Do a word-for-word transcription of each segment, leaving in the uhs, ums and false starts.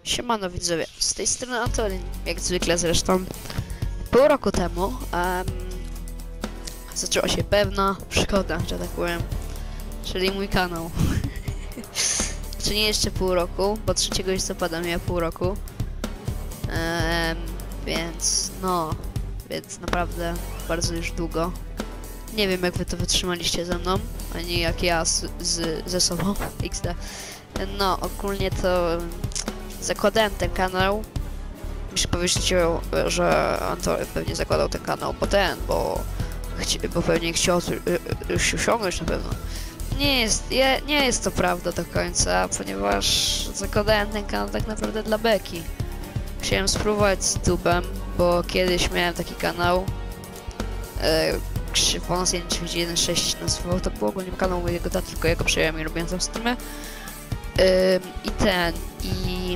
Siemano widzowie, z tej strony Antolin, jak zwykle zresztą. Pół roku temu um, zaczęła się pewna przygoda, że tak powiem, czyli mój kanał. Czy nie jeszcze pół roku, bo trzeciego listopada miała pół roku. Um, więc no, więc naprawdę bardzo już długo. Nie wiem, jak wy to wytrzymaliście ze mną, ani jak ja z, z, ze sobą, iks de. No, ogólnie to zakładałem ten kanał. Muszę powiedzieć, że Antolin pewnie zakładał ten kanał po ten, bo, bo pewnie chciał już osiągnąć na pewno. Nie jest, je, nie jest to prawda do końca, ponieważ zakładałem ten kanał tak naprawdę dla beki. Chciałem spróbować z YouTube'em, bo kiedyś miałem taki kanał. E, Krzywonos jeden jeden sześć nazywał, to był ogólnie kanał mojego taty, tylko ja go przejąłem i robiłem tam streamy. I ten, i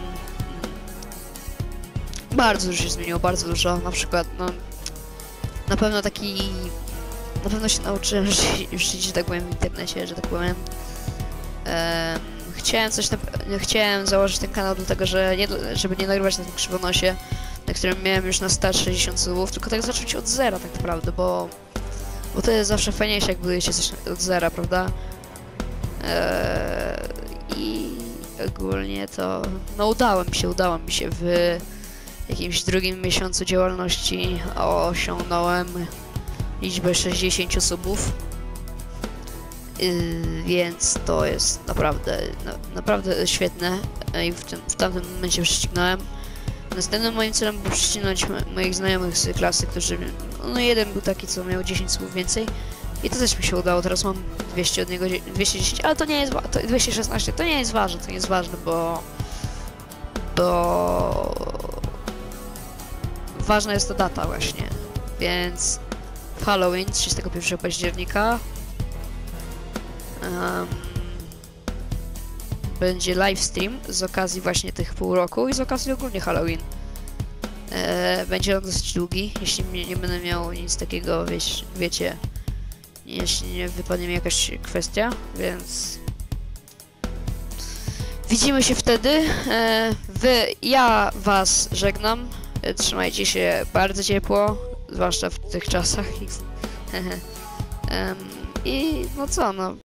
bardzo dużo się zmieniło, bardzo dużo, na przykład, no, na pewno taki, na pewno się nauczyłem żyć, że tak powiem, w internecie, że tak powiem. Um, chciałem coś, na, chciałem założyć ten kanał dlatego, że nie, żeby nie nagrywać na tym krzywonosie, na którym miałem już na sto sześćdziesiąt subów, tylko tak zacząć od zera tak naprawdę, bo, bo to jest zawsze fajniejsze, jak budujecie coś od zera, prawda? Eee, I ogólnie to, no udało mi się, udało mi się w jakimś drugim miesiącu działalności osiągnąłem liczbę sześćdziesiąt subów, yy, więc to jest naprawdę, na, naprawdę świetne i w, tym, w tamtym momencie prześcignąłem. Następnym moim celem było prześcignąć moich znajomych z klasy, którzy, no jeden był taki, co miał dziesięć subów więcej. I to też mi się udało, teraz mam dwieście od niego, dwieście dziesięć, ale to nie jest, to dwieście szesnaście, to nie jest ważne, to nie jest ważne, bo... Bo... Ważna jest ta data właśnie, więc w Halloween, trzydziestego pierwszego października um, będzie livestream z okazji właśnie tych pół roku i z okazji ogólnie Halloween. E, będzie on dosyć długi, jeśli nie, nie będę miał nic takiego, wiecie, wiecie jeśli nie wypadnie mi jakaś kwestia, więc widzimy się wtedy. E, wy, ja was żegnam. E, trzymajcie się bardzo ciepło, zwłaszcza w tych czasach. um, I no co, no